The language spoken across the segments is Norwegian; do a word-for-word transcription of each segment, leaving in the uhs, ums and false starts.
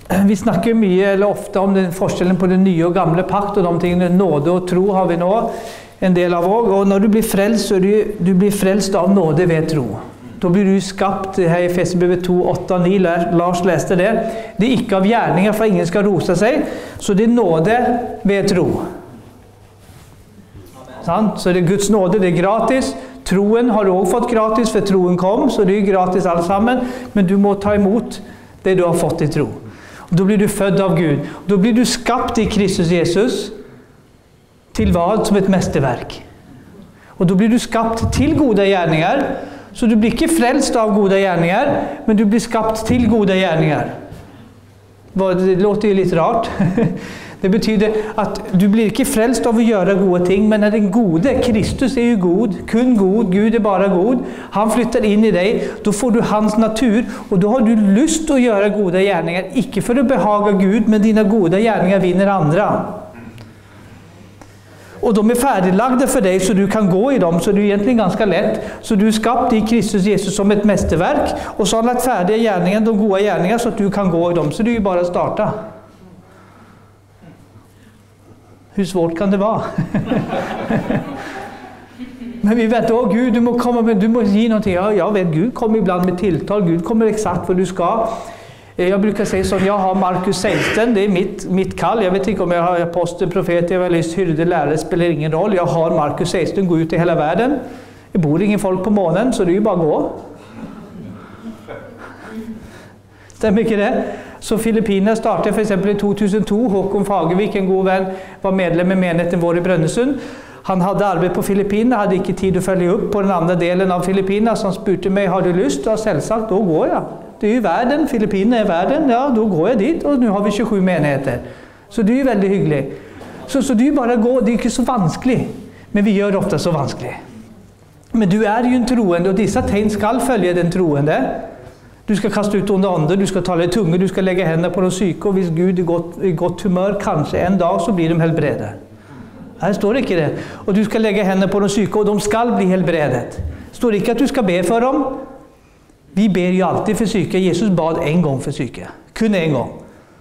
vi snakker mye eller ofte om den forskjellen på den nye og gamle pakt, og de tingene, nåde og tro har vi nå en del av også. Og når du blir frelst, så er du, du blir frelst av nåde ved tro. Da blir du skapt, her i Efeserbrevet to, åtte og ni, Lars leste det. Det er ikke av gjerninger, for ingen skal rose seg, så det er nåde ved tro. Sånn? Så det er Guds nåde, det er gratis. Troen har du også fått gratis, for troen kom, så det er gratis alle sammen. Men du må ta imot det du har fått i tro. Og da blir du født av Gud. Og da blir du skapt i Kristus Jesus til hva som et mesterverk. Og da blir du skapt til gode gjerninger, så du blir ikke frelst av gode gjerninger, men du blir skapt til gode gjerninger. Det låter jo litt rart. Det betyder at du blir ikke frelst av å gjøre gode ting, men er den gode, Kristus er jo god, kun god, Gud er bare god, han flytter inn i deg, da får du hans natur, og da har du lyst til å gjøre gode gjerninger, ikke for å behage Gud, men dine gode gjerninger vinner andre. Og de er ferdiglagde for deg, så du kan gå i dem, så det er egentlig ganske lett. Så du er skapt i Kristus Jesus som et mesterverk, og så har han lagt ferdige gjerninger, de gode gjerninger, så at du kan gå i dem, så det er jo bare å starte. Hur svårt kan det være? Men vi vet også, Gud, du må, komme med, du må gi noe. Ja, jeg vet, Gud kommer ibland med tilltal. Gud kommer exakt hvor du skal. Jeg bruker si sånn, jeg har Markus seksten, det er mitt, mitt kall. Jeg vet ikke om jeg har apostel, profet, evangelist, hyrde, lærere, spiller ingen roll. Jeg har Markus seksten, gå ut i hele verden. Det bor ingen folk på månen, så det er jo bare å gå. Stemmer ikke det? Så Filippinene startet for eksempel i to tusen to. Håkon Fagervik, en god venn, var medlem i menigheten vår i Brønnøysund. Han hadde arbeid på Filippinene, hadde ikke tid å følge opp på den andre delen av Filippinene, så han spurte meg, har du lyst? Og selvsagt, da går jeg. Det er jo verden, Filippinene er verden, ja, da går jeg dit, og nå har vi tjuesju menigheter. Så det er jo veldig hyggelig. Så, så det er jo bare å gå, det er ikke så vanskelig, men vi gjør det ofte så vanskelig. Men du er jo en troende, og disse tegn skal følge den troende. Du skal kaste ut onde ånder, du skal tale i tunge, du skal legge hendene på de syke, og hvis Gud er godt, i godt humør, kanskje en dag, så blir de helbredet. Her står det ikke det. Og du skal legge hendene på de syke, og de skal bli helbredet. Det står ikke at du skal be for dem. Vi ber jo alltid for syke. Jesus bad en gang for syke. Kun en gang.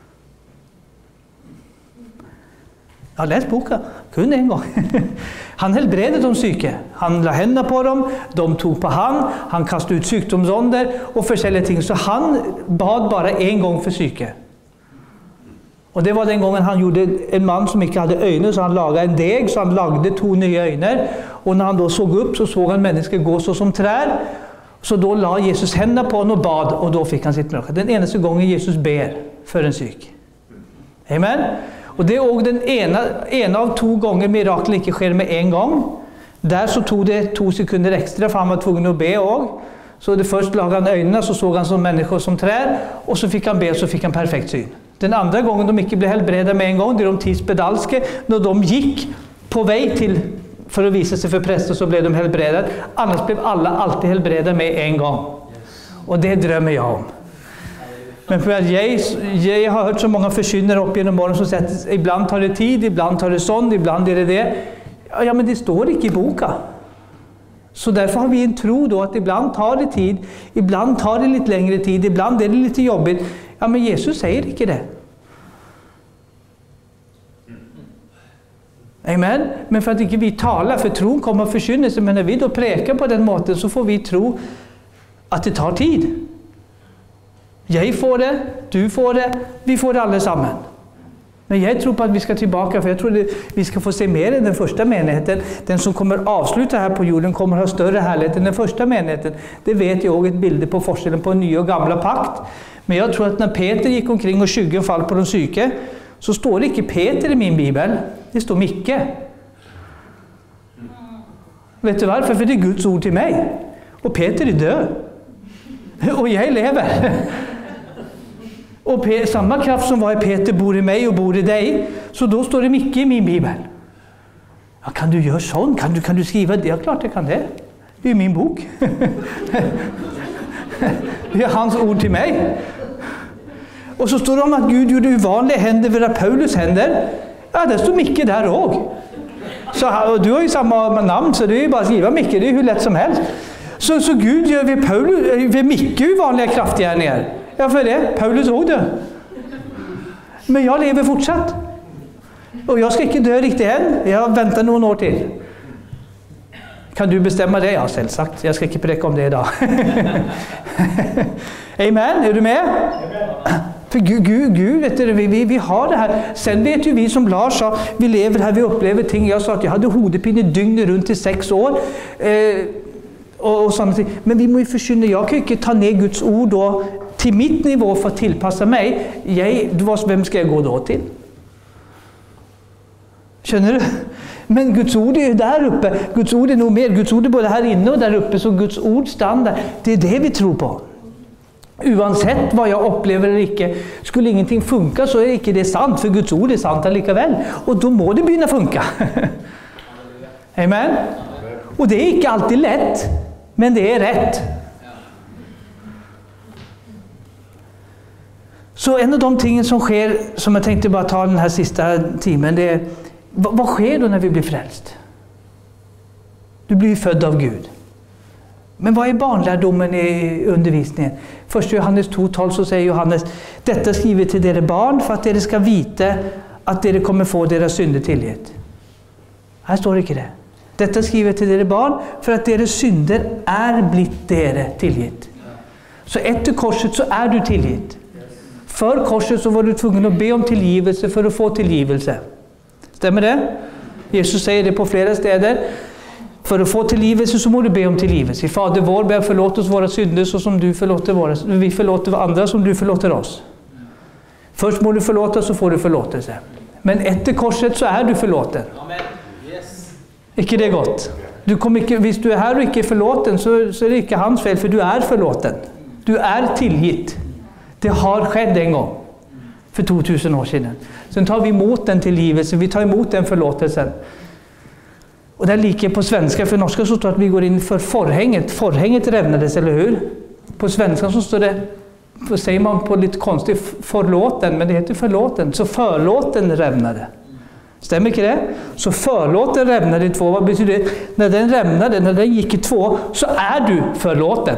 Jeg har lest boka. Kun en gang. Han helbredet de syke. Han la hendene på dem, de tok på han, han kastet ut sykdomsånder og forskjellige ting. Så han bad bare en gang for syke. Og det var den gangen han gjorde en mann som ikke hadde øyne, så han laget en deg, så han lagde to nye øyne. Og når han da så opp, så så han mennesker gå så som trær. Så da la Jesus hendene på han og bad, og da fikk han sitt mirakel. Den eneste gangen Jesus ber for en syk. Amen? Og det er også den ene, ene av to ganger mirakel ikke skjer med en gang. Der så tog det to sekunder ekstra, for han var tvungen å be også. Så det først laget han øynene, så så han som mennesker som trær, og så fikk han be, og så fikk han perfekt syn. Den andre gangen de ikke ble helbredet med en gang, det er de ti spedalske, når de gikk på vei til, for å vise seg for prester, så ble de helbredet. Annars ble alle alltid helbredet med en gang. Og det drømmer jeg om. Men for at jeg, jeg har hørt så mange forkynnere opp gjennom morgen som sier at iblant tar det tid, iblant tar det sånn, iblant er det det. Ja, men det står ikke i boka. Så derfor har vi en tro då at iblant tar det tid, iblant tar det litt lengre tid, iblant er det litt jobbigt. Ja, men Jesus sier ikke det. Amen. Men for at ikke vi taler, for troen kommer forkynnelse, men når vi da preker på den måten, så får vi tro at det tar tid. Jeg får det, du får det, vi får det alle sammen. Men jeg tror på at vi skal tilbake, for jeg tror det, vi skal få se mer enn den første menigheten. Den som kommer avslutte her på jorden kommer å ha større herlighet enn den første menigheten. Det vet jeg også et bilde på forskjellen på nye og gamle pakt. Men jeg tror at når Peter gikk omkring og skyggen fall på de syke, så står det ikke Peter i min bibel, det står Mikke. Vet du hvorfor? For det er Guds ord til meg. Og Peter er død. Og jeg lever. Og Pe- samme kraft som var i Peter bor i meg og bor i deg, så da står det Mikke i min bibel. Ja, kan du gjøre sånn? Kan du, kan du skrive det? Ja, klart jeg kan det. Det er min bok. Det er hans ord til meg. Og så står det om at Gud gjorde uvanlige hender ved Paulus hender. Ja, det står Mikke der også. Så, og du har jo samme navn, så det er jo bare å skrive Mikke, det er jo lett som helst. Så, så Gud gjør ved, Paulus, ved Mikke uvanlige kraftgjerninger. Ja, for det. Paulus også død. Men jag lever fortsatt. Och jag ska inte dö riktigt än. Jag väntar några år till. Kan du bestämma det? Ja, selvsagt. Jag ska inte preka om det idag. Amen, är du med? För Gud, Gud, Gud vet du, vi, vi, vi har det här. Sen vet ju vi som Lars sa, vi lever här, vi upplever ting. Jag sa att jag hade hodepine dygnet runt i sex år. Eh, och, och sånt. Men vi måste ju förskynda, jag kan ju inte ta ner Guds ord då till mitt nivå för att tillpassa mig. Jag, vem ska jag gå då till? Känner du? Men Guds ord är ju där uppe. Guds ord är nog mer. Guds ord är både här inne och där uppe. Så Guds ord standard. Det är det vi tror på. Oavsett vad jag upplever eller inte. Skulle ingenting funka så är det inte det sant. För Guds ord är sant likaväl. Och då må det börja funka. Amen. Och det är inte alltid lätt. Men det är rätt. Så en av de tingen som sker, som jag tänkte bara ta den här sista timmen, det är, vad, vad sker då när vi blir frälst? Du blir född av Gud. Men vad är barnlärdomen i undervisningen? Först Johannes två tolv så säger Johannes, detta skriver till dere barn för att dere ska vita att dere kommer få deras synder tillgivet. Här står det inte det. Detta skriver till dere barn för att deras synder är blivit dere tillgivet. Så efter korset så är du tillgivet. För korset så var du tvungen att be om tillgivelse för att få tillgivelse. Stämmer det? Jesus säger det på flera städer. För att få tillgivelse så må du be om tillgivelse. I Fader vår, ber förlåt oss våra synder så som du förlåter våra, vi förlåter andra som du förlåter oss. Först må du förlåta så får du förlåtelse. Men efter korset så är du förlåten. Amen. Yes. Icke det gott? Du kommer inte, hvis du är här och inte är förlåten så, så är det inte hans fel, för du är förlåten. Du är tillgitt. Det har skett en gång. För tvåtusen år sedan. Sen tar vi emot den tillgivelsen. Vi tar emot den förlåtelsen. Och det är lika på svenska. För norska så står det att vi går in för förhänget. Förhänget rävnades, eller hur? På svenska så står det, vad säger man på lite konstigt, förlåten. Men det heter förlåten. Så förlåten rävnade. Stämmer inte det? Så förlåten rävnade i två. Vad betyder det? När den rävnade, när den gick i två, så är du förlåten.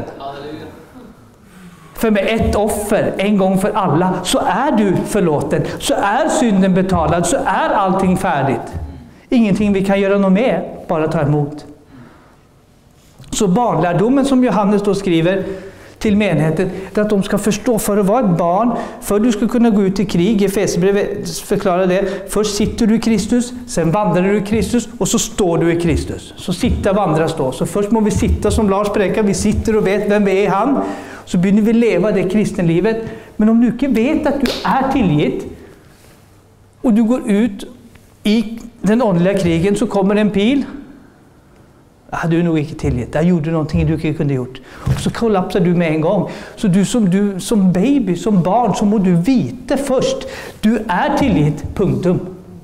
För med ett offer, en gång för alla, så är du förlåten. Så är synden betalad, så är allting färdigt. Ingenting vi kan göra något med, bara ta emot. Så barnlärdomen som Johannes då skriver till menigheten, är att de ska förstå, för att vara ett barn, för att du ska kunna gå ut i krig, Efesierbrevet förklarar det, först sitter du i Kristus, sen vandrar du i Kristus och så står du i Kristus. Så sitta, vandra, stå. Så först må vi sitta som Lars präkar, vi sitter och vet vem vi är han. Så börjar vi leva det kristenlivet. Men om du inte vet att du är tillgitt och du går ut i den åndliga krigen, så kommer en pil. Ah, du är nog inte tillgitt. Jag gjorde någonting du inte kunde gjort. Och så kollapsar du med en gång. Så du som, du, som baby, som barn, så må du vita först. Du är tillgitt, punktum.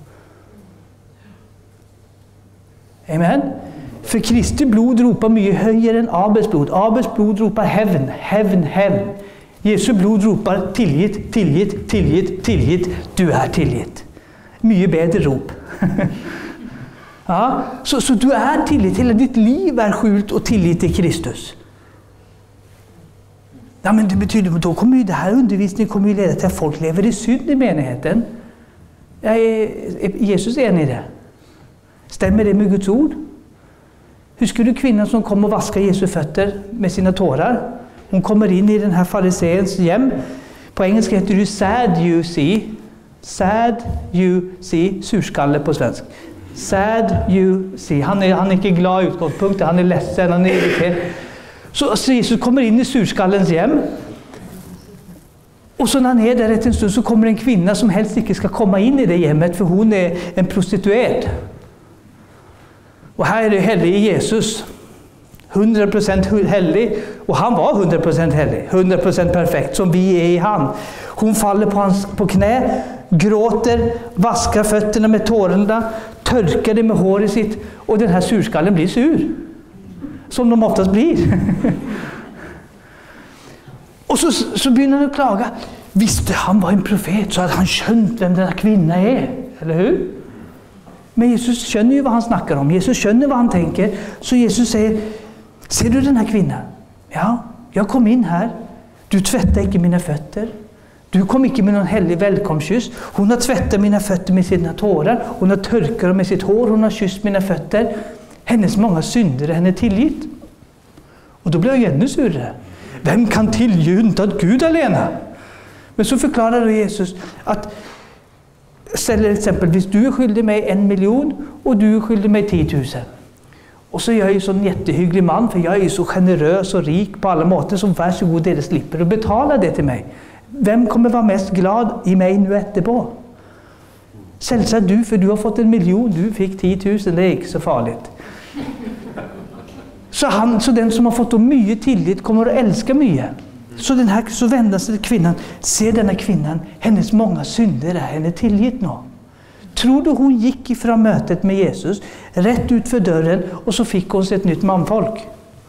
Amen. För Kristi blod ropar mycket högre än Abels blod. Abels blod ropar heaven, heaven, heaven. Jesu blod ropar tillgitt, tillgitt, tillgitt, tillgitt. Du är tillgitt. Mycket bättre rop. Ja, så, så du är tillgitt. Hela ditt liv är skjult och tillit till Kristus. Ja, men det betyder, då kommer ju det här undervisningen kommer ju leda till att folk lever i synd i menigheten. Är, är Jesus enig i det? Stämmer det med Guds ord? Hur skulle kvinnan som kom och vaskade Jesu fötter med sina tårar? Hon kommer in i den här fariseens hem. På engelska heter det sad you see. Sad you see. Surskalle på svensk. Sad you see. Han är, han är inte glad i utgångspunkten. Han är ledsen. Han är irriterad. Så, så Jesus kommer in i surskallens hem. Och så när han är där en stund så kommer en kvinna som helst inte ska komma in i det hemmet. För hon är en prostituerad. Och här är det helig Jesus. hundra procent helig. Och han var hundra procent helig. hundra procent perfekt som vi är i han. Hon faller på, hans, på knä. Gråter. Vaskar fötterna med tårarna. Törkar det med håret sitt. Och den här surskallen blir sur. Som de oftast blir. Och så, så börjar han klaga. Visste han var en profet så hade han känt vem den här kvinnan är. Eller hur? Men Jesus känner ju vad han snackar om. Jesus känner vad han tänker. Så Jesus säger, ser du den här kvinnan? Ja, jag kom in här. Du tvättade inte mina fötter. Du Du kom ikke med någon hellig välkomstkyss. Hon har tvättat mina fötter med sina tårar. Hon har törkat dem med sitt hår. Hon har kysst mina fötter. Hennes många synder är henne tillgitt. Och då blir jag ännu surare. Vem kan tillge utan Gud alena? Men så förklarar då Jesus att ställer exempelvis du är skyldig mig en miljon och du är skyldig mig tiotusen. Och så är jag ju sån jättehygglig man för jag är ju så generös och rik på alla måter som varsågod det slipper att betala det till mig. Vem kommer vara mest glad i mig nu etterpå? Selvsagt du, för du har fått en miljon, du fick tiotusen, det är inte så farligt. Så, han, så den som har fått mycket tillit kommer att älska mycket. Så, den här, så vänder sig till kvinnan. Ser denna kvinnan, hennes många synder är henne tillgitt nu. Tror du hon gick ifrån mötet med Jesus, rätt ut för dörren och så fick hon sig ett nytt manfolk?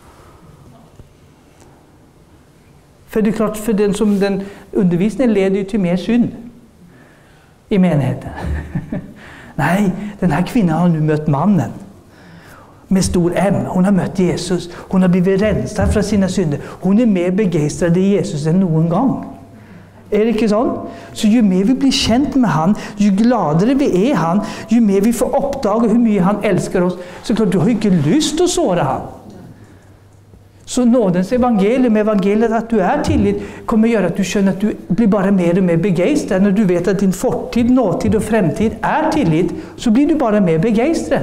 För det är klart, för den som den undervisningen leder ju till mer synd i menigheten. Nej, den här kvinnan har nu mött mannen. Med stor M. Hon har mött Jesus. Hon har blivit rensad från sina synder. Hon är mer begeistrad i Jesus än någon gång. Är det inte så? Så ju mer vi blir känt med han, ju gladare vi är han, ju mer vi får uppdaga hur mycket han älskar oss. Så klart, du har ju inte lust att såra han. Så nådens evangelium, evangeliet att du är tillit, kommer göra att du känner att du blir bara mer och mer begeistrad. När du vet att din fortid, nåtid och framtid är tillit, så blir du bara mer begeistrad.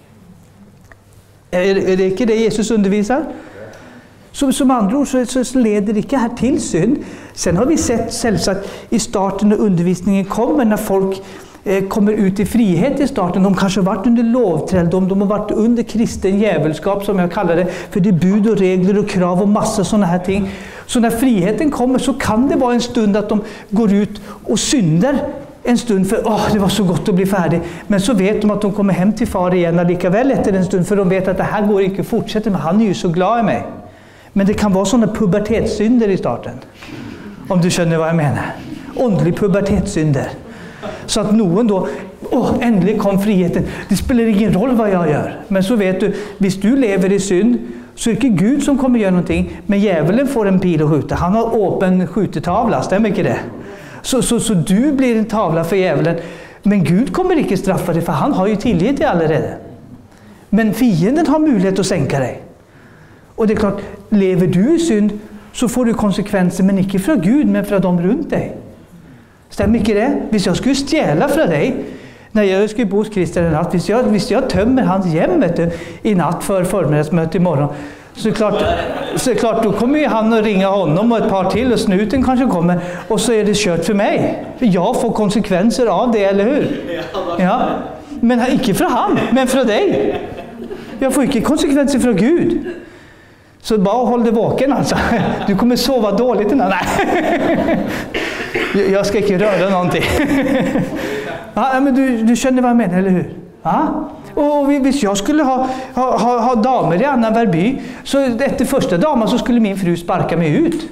Är, är det inte det Jesus undervisar? Så, som andra ord så, så leder det inte här till synd. Sen har vi sett selvsagt i starten när undervisningen kommer, när folk eh, kommer ut i frihet i starten. De kanske har varit under lovträldom, de har varit under kristen djävulskap som jag kallar det. För det är bud och regler och krav och massa sådana här ting. Så när friheten kommer så kan det vara en stund att de går ut och synder. En stund för åh, det var så gott att bli färdig. Men så vet de att de kommer hem till far igen lika väl efter en stund. För de vet att det här går inte att fortsätta med. Han är ju så glad i mig. Men det kan vara sådana pubertetssynder i starten. Om du känner vad jag menar. Åndlig pubertetssynder. Så att någon då, åh, äntligen kom friheten. Det spelar ingen roll vad jag gör. Men så vet du, hvis du lever i synd så är det inte Gud som kommer göra någonting. Men djävulen får en pil att skjuta. Han har öppen skjutetavla, stämmer inte det? Så, så, så du blir en tavla för djävulen. Men Gud kommer inte straffa dig för han har ju tillgett dig allerede. Men fienden har möjlighet att sänka dig. Och det är klart, lever du i synd så får du konsekvenser, men inte från Gud men från dem runt dig. Stämmer inte det? Hvis jag skulle stjäla från dig när jag skulle bo hos Christian en natt, hvis jag, hvis jag tömmer hans hem vet du, i natt för förmiddagsmöte imorgon, så är klart, så är klart då kommer ju han att ringa honom och ett par till och snuten kanske kommer och så är det kört för mig. För jag får konsekvenser av det, eller hur? Ja. Men inte från han, men från dig. Jag får inte konsekvenser från Gud. Så bara håll dig vaken alltså. Du kommer sova dåligt innan. Nej. Jag ska inte röra någonting. Ja, men du, du känner vad jag menar, eller hur? Ja. Och hvis jag skulle ha, ha, ha, ha damer i annan Verby, så efter första damen så skulle min fru sparka mig ut.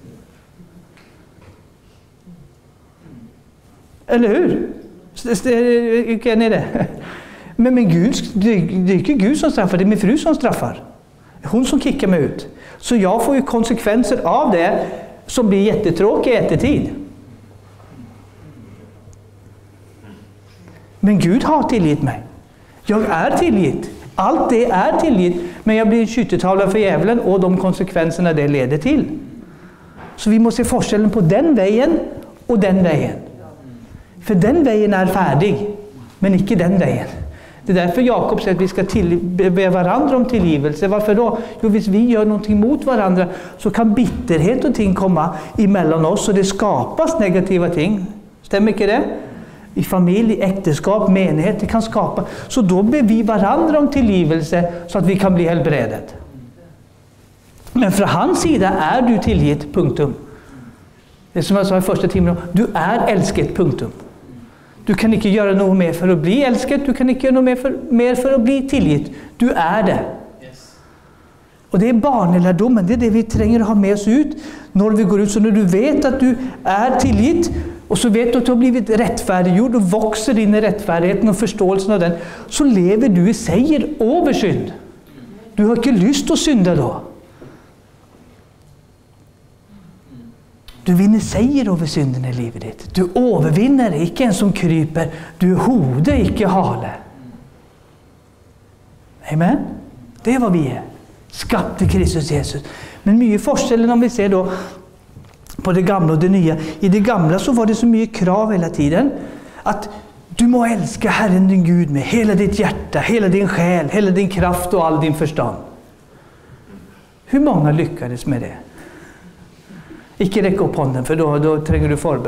Eller hur? Är ni det? Men, men Gud, det, det är inte Gud som straffar, det är min fru som straffar. Hon som kickar mig ut. Så jag får ju konsekvenser av det som blir jättetråkigt i eftertid. Men Gud har tillgitt mig. Jag är tillgitt. Allt det är tillgitt. Men jag blir en skyttetavla för djävulen och de konsekvenserna det leder till. Så vi måste se forskellen på den vägen och den vägen. För den vägen är färdig. Men inte den vägen. Det är därför Jakob säger att vi ska till, be varandra om tillgivelse. Varför då? Jo, hvis vi gör någonting mot varandra så kan bitterhet och ting komma emellan oss och det skapas negativa ting. Stämmer inte det? I familj, äktenskap, menighet, det kan skapa. Så då ber vi varandra om tillgivelse så att vi kan bli helbredet. Men från hans sida är du tillgitt, punktum. Det är som jag sa i första timmen, du är älsket, punktum. Du kan inte göra något mer för att bli älskad. Du kan inte göra något mer för, mer för att bli tillgitt. Du är det. Yes. Och det är barnelärdomen. Det är det vi tränger att ha med oss ut. När vi går ut. Så när du vet att du är tillgitt. Och så vet du att du har blivit rättfärdiggjord. Och växer in i rättfärdigheten och förståelsen av den. Så lever du i seger över synd. Du har inte lust att synda då. Du vinner seier over synden i livet ditt. Du overvinner ikke en som kryper. Du er hode, ikke hale. Amen? Det er hva vi er. Skapt til Kristus Jesus. Men mye forskjellen om vi ser då på det gamle og det nye. I det gamle så var det så mye krav hele tiden. At du må elske Herren din Gud med hele ditt hjerte, hele din själ, hele din kraft og all din forstand. Hvor mange lykkades med det? Ikke rekk opp hånden, for da, da trenger du forbønn.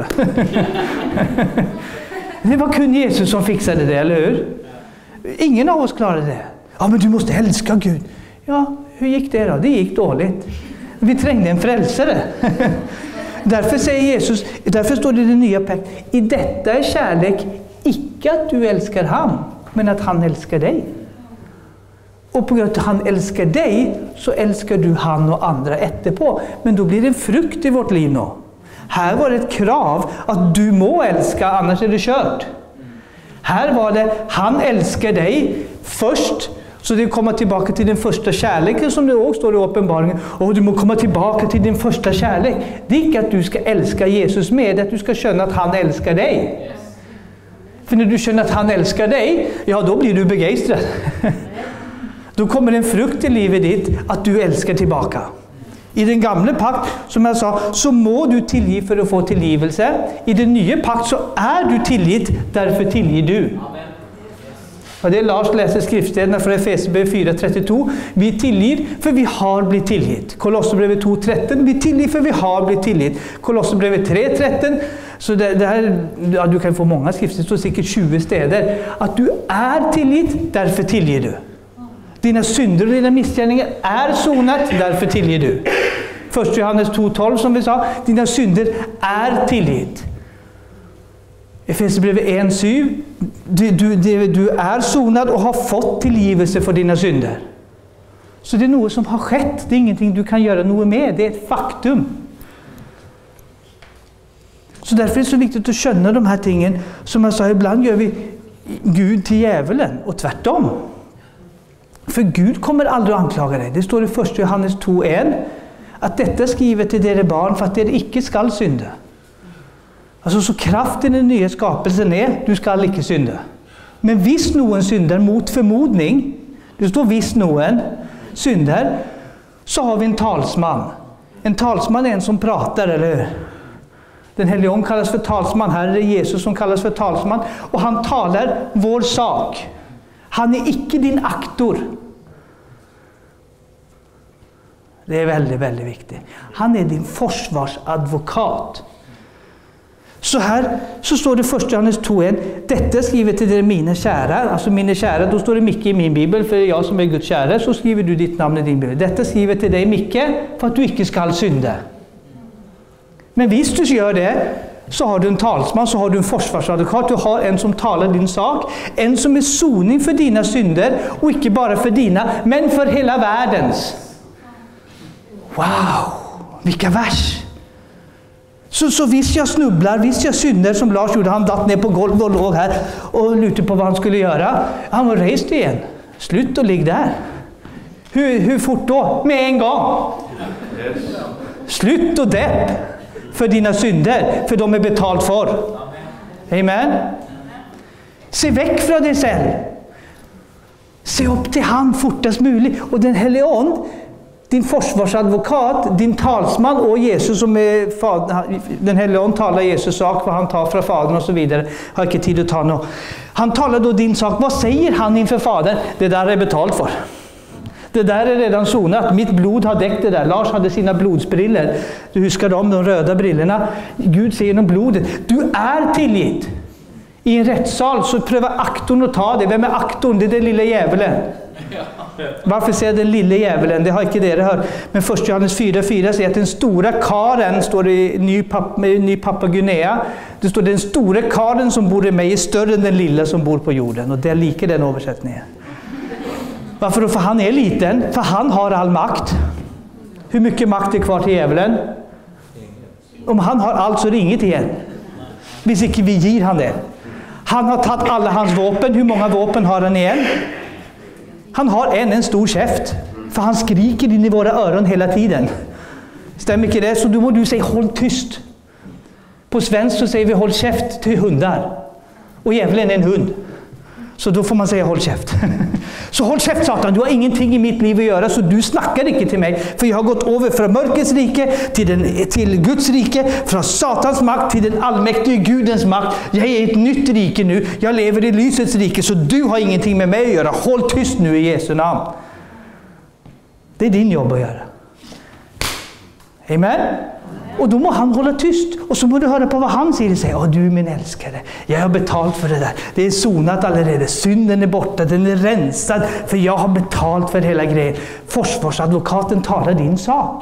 Det var kun Jesus som fiksade det, eller hur? Ingen av oss klarade det. Ja, men du måste älska Gud. Ja, hur gick det då? Det gick dåligt. Vi trängde en frälsare. Därför säger Jesus, därför står det i det nya pakt, i detta är kärlek icke att du älskar han, men att han älskar dig. Och på grund av att han älskar dig så älskar du han och andra etterpå. Men då blir det en frukt i vårt liv nu. Här var det ett krav att du må älska, annars är det kört. Här var det, han älskar dig först. Så det kommer tillbaka till din första kärlek som det också står i uppenbaringen. Och du må komma tillbaka till din första kärlek. Det är inte att du ska älska Jesus med, det är att du ska känna att han älskar dig. För när du känner att han älskar dig, ja då blir du begeistrad. Då kommer en frukt i livet ditt att du älskar tillbaka. I den gamla pakt, som jag sa, så må du tillge för att få tillgivelse. I den nya pakt så är du tillgitt, därför tillger du. Och det är Lars läser skriftstäderna från Efesierbrevet fyra trettiotvå. Vi tillger för vi har blivit tillgitt. Kolosserbrevet två tretton. Vi tillger för vi har blivit tillgitt. Kolosserbrevet tre tretton. Så det, det här, ja, du kan få många skrifter, det står säkert tjugo städer. Att du är tillgitt, därför tillger du. Dina synder och dina missgärningar är sonat, därför tillger du. Första Johannes två tolv som vi sa, dina synder är tillgitt. Efesierbrevet ett sju, du, du, du är sonad och har fått tillgivelse för dina synder. Så det är något som har skett, det är ingenting du kan göra något med, det är ett faktum. Så därför är det så viktigt att känna de här tingen. Som jag sa, ibland gör vi Gud till djävulen och tvärtom. För Gud kommer aldrig att anklaga dig. Det står i första Johannes två ett att detta är skrivet till dere barn för att dere icke skall synda. Alltså så kraften i den nya skapelsen är, du skall icke synda. Men hvis någon syndar mot förmodning, det står hvis någon syndar, så har vi en talsman. En talsman är en som pratar, eller hur? Den helige Ande kallas för talsman. Här är det Jesus som kallas för talsman. Och han talar vår sak. Han är icke din aktor. Det är väldigt, väldigt viktigt. Han är din försvarsadvokat. Så här så står det första Johannes två ett. Detta skriver till er mina kära. Alltså mina kära, då står det Micke i min bibel. För jag som är Guds kära, så skriver du ditt namn i din bibel. Detta skriver till dig Micke för att du icke skall synda. Men hvis du gör det, så har du en talsman, så har du en försvarsadvokat, du har en som talar din sak, en som är soning för dina synder, och inte bara för dina, men för hela världens. Wow, vilka vers! Så, så hvis jag snubblar, hvis jag synder som Lars gjorde, han datt ner på golvet och låg här och lurte på vad han skulle göra. Han var rest igen. Slut och ligg där. Hur, hur fort då? Med en gång. Slut och depp. För dina synder, för de är betalt för. Amen. Se väck från dig själv. Se upp till han fortast möjligt. Och den helige Ande, din försvarsadvokat, din talsman och Jesus som är fader, den helige Ande talar Jesus sak, vad han tar från fadern och så vidare. Har inte tid att ta nu. Han talar då din sak. Vad säger han inför fadern? Det där är betalt för. Det där är redan sonat. Mitt blod har däckt det där. Lars hade sina blodsbriller. Du huskar dem, de röda brillorna. Gud ser genom blodet. Du är tillgitt. I en rättssal så prövar aktorn att ta det. Vem är aktorn? Det är den lilla djävulen. Varför säger den lilla djävulen? Det har inte det hört. Men första Johannes fyra fyra säger att den stora karen, står det i ny, papp, ny pappa Guinea. Det står den stora karen som bor i mig är större än den lilla som bor på jorden. Och det är lika den översättningen. Varför då? För han är liten. För han har all makt. Hur mycket makt är kvar till djävulen? Om han har allt så är det inget igen. Hvis inte vi ger han det. Han har tagit alla hans vapen. Hur många vapen har han igen? Han har en, en stor käft. För han skriker in i våra öron hela tiden. Stämmer ikke det? Så du må du si, hold tyst. På svensk så sier vi, hold kjeft til hundar. Og djevelen er en hund. Så da får man si, hold kjeft. Så hold kjeft, Satan, du har ingenting i mitt liv å gjøre, så du snakker ikke til meg, for jeg har gått over fra mørkets rike til, den, til Guds rike, fra Satans makt til den allmektige Gudens makt. Jeg er i et nytt rike nu, jeg lever i lysets rike, så du har ingenting med meg å gjøre. Hold tyst nu i Jesu navn. Det er din jobb å gjøre. Amen? Og da må han holde tyst, og så må du høre på hva han sier og si, å du min elskere, jeg har betalt for det der, det er sonat allerede, synden er borte, den er renset, for jeg har betalt for hele grejen. Forsvarsadvokaten taler din sak.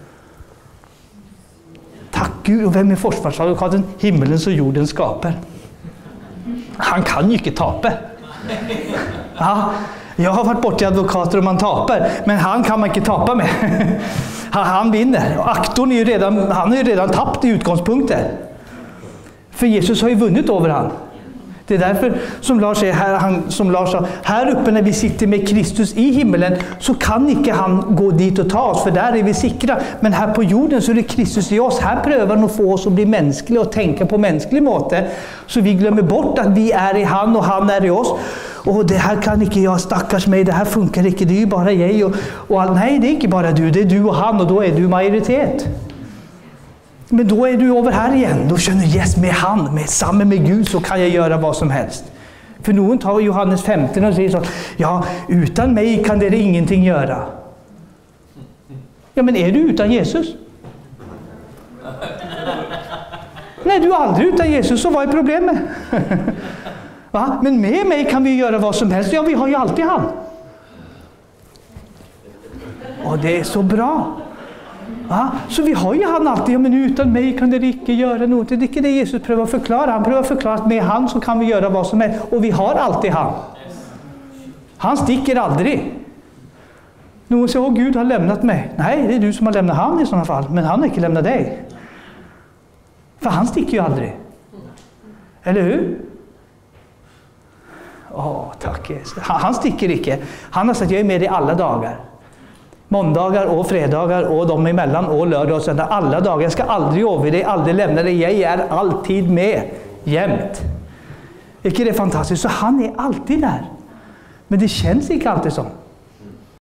Takk Gud, og hvem er forsvarsadvokaten? Himmelens og jordens skaper. Han kan jo ikke tape. Ja, jeg har vært borte i advokater og man taper, men han kan man ikke tape med. Han vinner. Och aktorn är ju redan, han är ju redan tappt i utgångspunkten. För Jesus har ju vunnit över han. Det är därför som Lars säger här, han, som Lars sa, här uppe när vi sitter med Kristus i himmelen så kan inte han gå dit och ta oss, för där är vi säkra. Men här på jorden så är det Kristus i oss. Här prövar han att få oss att bli mänskliga och tänka på mänsklig måte. Så vi glömmer bort att vi är i han och han är i oss. Och det här kan inte jag, stackars mig, det här funkar inte, det är ju bara jag och, och all, nej, det är inte bara du, det är du och han, och då är du majoritet. Men då är du över här igen, då känner du, yes, med han, med samman med Gud så kan jag göra vad som helst. För någon tar Johannes femton och säger så, ja, utan mig kan det ingenting göra. Ja, men är du utan Jesus? Nej, du är aldrig utan Jesus, så vad är problemet? Va? Men med mig kan vi göra vad som helst. Ja, vi har ju alltid han. Och det är så bra. Va? Så vi har ju han alltid. Ja, men utan mig kan det inte göra något. Det är inte det Jesus prövar att förklara. Han prövar att förklara att med han så kan vi göra vad som helst. Och vi har alltid han. Han sticker aldrig. Någon säger, åh Gud har lämnat mig. Nej, det är du som har lämnat han i sådana fall. Men han har inte lämnat dig. För han sticker ju aldrig. Eller hur? Åh, tack Jesus. Han sticker inte. Han har sagt, jag är med i alla dagar. Måndagar och fredagar och de emellan och lördag och söndag. Alla dagar. Jag ska aldrig över dig, aldrig lämna dig. Jag är alltid med. Jämt. Är inte det fantastiskt? Så han är alltid där. Men det känns inte alltid så.